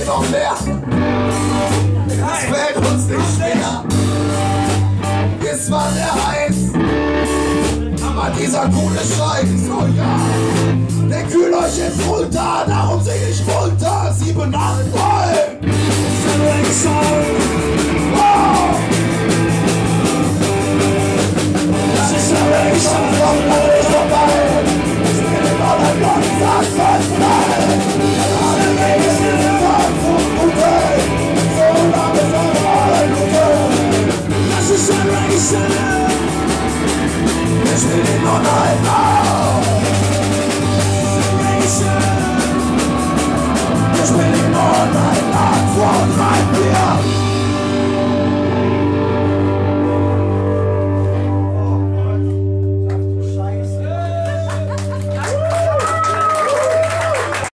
noch mehr. Es fällt uns nicht schwer. Ist zwar sehr heiß, aber dieser coole Scheiß, oh ja, der kühlt euch jetzt runter, darum sing ich munter. 7, 8,